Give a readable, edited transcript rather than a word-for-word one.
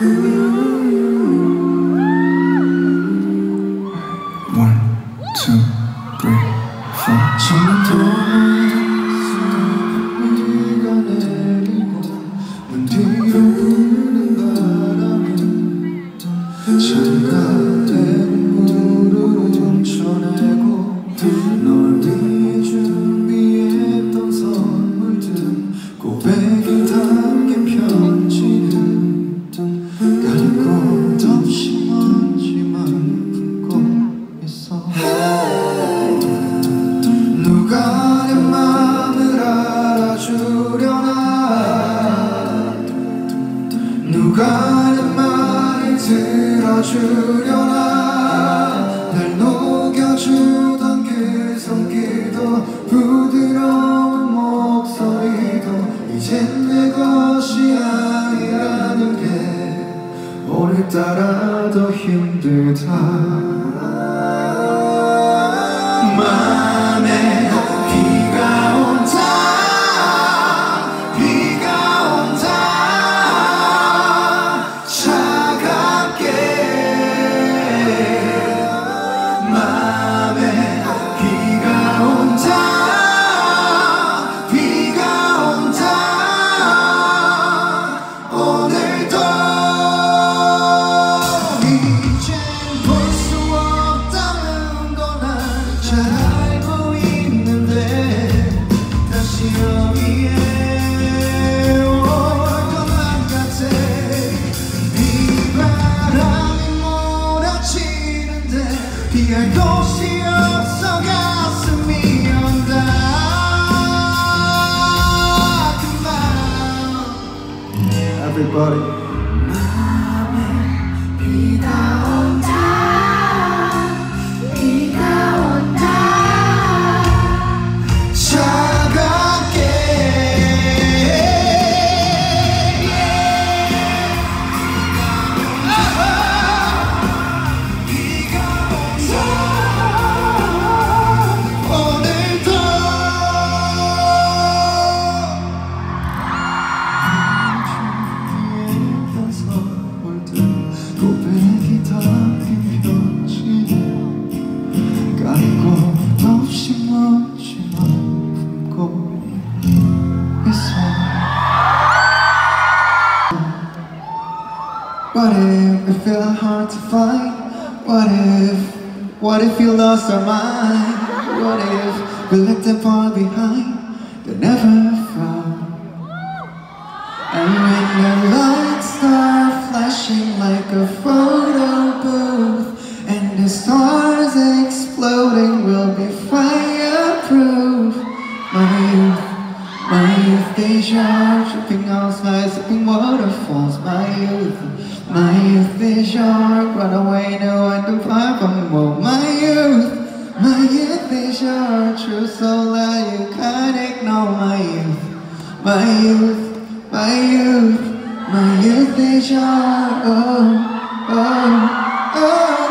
One, two, three, four. 비가 내리고 문 뒤로 부는 바람은 잠가된 물을 훔쳐내고 널 위해 준비했던 선물들 고백이 담긴 편지는 가릴 곳 없이 먼지만 품고 있어. 누가 내 맘을 알아주려나, 누가 내 말을 들어주려나. 날 녹여주던 그 손길도 부드러운 목소리도 이젠 내 것이 아니라는 게 오늘따라 더 힘들다. 맘에 비가 온다, 비가 온다. 차갑게 맘에 비가 온다, 비가 온다. 오늘도 이젠 볼 수 없다는 건 난 잘 알고 있는데 다시 여기에 올 것만 같아. 비바람이 몰아치는데 피할 곳이 없어 가슴이 연다. 그만 Everybody 비가 온다, 비가 온다. 차갑게 비가 온다. 오늘도 준비했던 선물들 고백이 담긴 편지 가릴 곳 없이 먼지만 품고 있어. What if we feel hard to find? What if you lost our mind? What if we left them far behind? They never found. And when the lights start flashing like a photo booth and the stars exploding, we'll be fireproof. My youth, deja, tripping on slides, sipping waterfalls. My youth, deja, run away, no one to find from home. My youth, deja, true soul that you can't ignore. My youth, deja, oh, oh, oh.